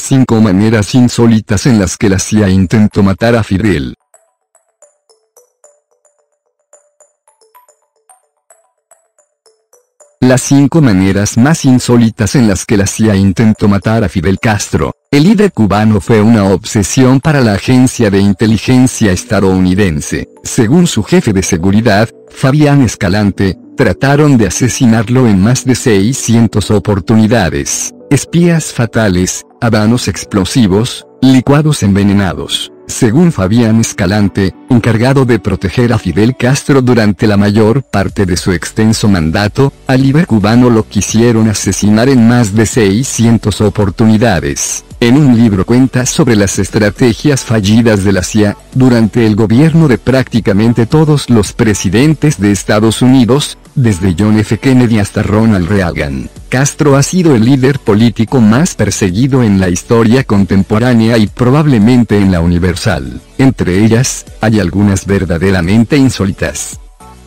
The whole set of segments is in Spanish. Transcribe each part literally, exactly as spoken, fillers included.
cinco maneras insólitas en las que la C I A intentó matar a Fidel. Las cinco maneras más insólitas en las que la C I A intentó matar a Fidel Castro. El líder cubano fue una obsesión para la agencia de inteligencia estadounidense. Según su jefe de seguridad, Fabián Escalante, trataron de asesinarlo en más de seiscientas oportunidades. Espías fatales, habanos explosivos, licuados envenenados. Según Fabián Escalante, encargado de proteger a Fidel Castro durante la mayor parte de su extenso mandato, al líder cubano lo quisieron asesinar en más de seiscientas oportunidades. En un libro cuenta sobre las estrategias fallidas de la C I A, durante el gobierno de prácticamente todos los presidentes de Estados Unidos, desde John F. Kennedy hasta Ronald Reagan. Castro ha sido el líder político más perseguido en la historia contemporánea y probablemente en la universal. Entre ellas, hay algunas verdaderamente insólitas.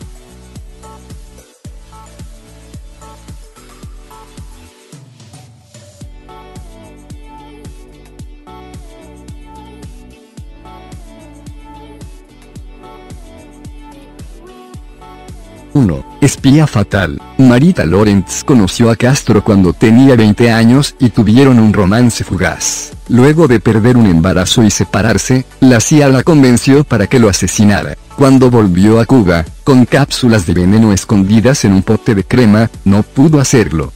uno. Espía fatal. Marita Lawrence conoció a Castro cuando tenía veinte años y tuvieron un romance fugaz. Luego de perder un embarazo y separarse, la C I A la convenció para que lo asesinara. Cuando volvió a Cuba, con cápsulas de veneno escondidas en un pote de crema, no pudo hacerlo.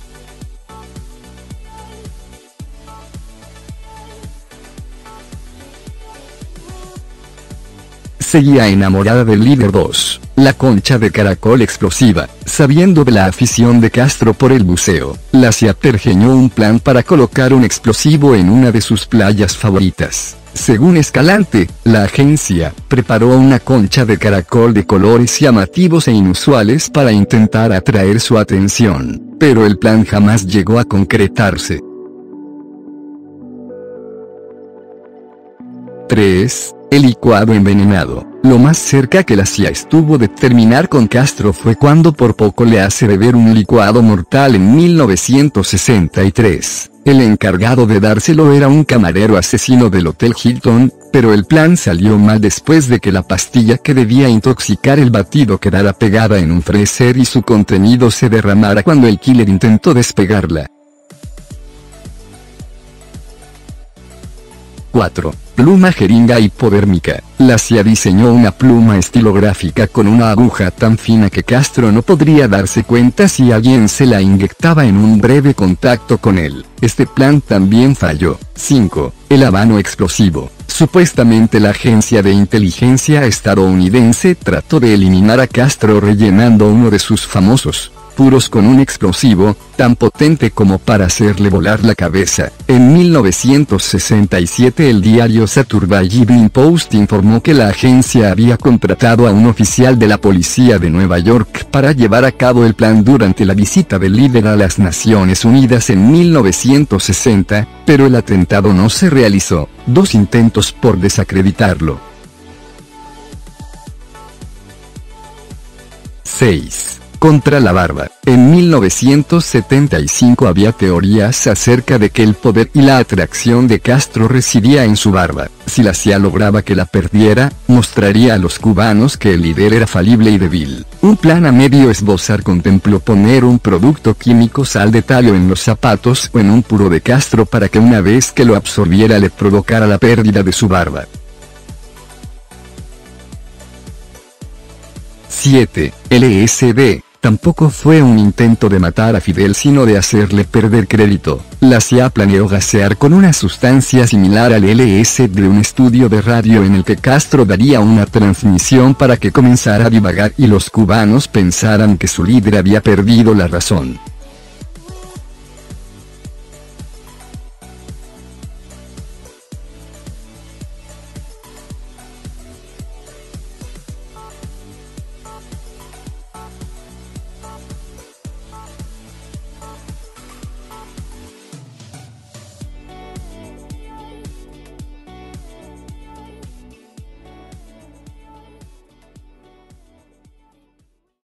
Seguía enamorada del líder. dos. La concha de caracol explosiva. Sabiendo de la afición de Castro por el buceo, la C I A pergeñó un plan para colocar un explosivo en una de sus playas favoritas. Según Escalante, la agencia preparó una concha de caracol de colores llamativos e inusuales para intentar atraer su atención, pero el plan jamás llegó a concretarse. tres. El licuado envenenado. Lo más cerca que la C I A estuvo de terminar con Castro fue cuando por poco le hace beber un licuado mortal en mil novecientos sesenta y tres. El encargado de dárselo era un camarero asesino del Hotel Hilton, pero el plan salió mal después de que la pastilla que debía intoxicar el batido quedara pegada en un freezer y su contenido se derramara cuando el killer intentó despegarla. cuatro. Pluma jeringa hipodérmica. La C I A diseñó una pluma estilográfica con una aguja tan fina que Castro no podría darse cuenta si alguien se la inyectaba en un breve contacto con él. Este plan también falló. cinco. El habano explosivo. Supuestamente la agencia de inteligencia estadounidense trató de eliminar a Castro rellenando uno de sus famosos puros con un explosivo, tan potente como para hacerle volar la cabeza. En mil novecientos sesenta y siete el diario Saturday Evening Post informó que la agencia había contratado a un oficial de la policía de Nueva York para llevar a cabo el plan durante la visita del líder a las Naciones Unidas en mil novecientos sesenta, pero el atentado no se realizó. Dos intentos por desacreditarlo. seis. Contra la barba. En mil novecientos setenta y cinco había teorías acerca de que el poder y la atracción de Castro residía en su barba. Si la C I A lograba que la perdiera, mostraría a los cubanos que el líder era falible y débil. Un plan a medio esbozar contempló poner un producto químico sal de talio en los zapatos o en un puro de Castro para que una vez que lo absorbiera le provocara la pérdida de su barba. siete. L S D. Tampoco fue un intento de matar a Fidel sino de hacerle perder crédito. La C I A planeó gasear con una sustancia similar al L S D un estudio de radio en el que Castro daría una transmisión para que comenzara a divagar y los cubanos pensaran que su líder había perdido la razón.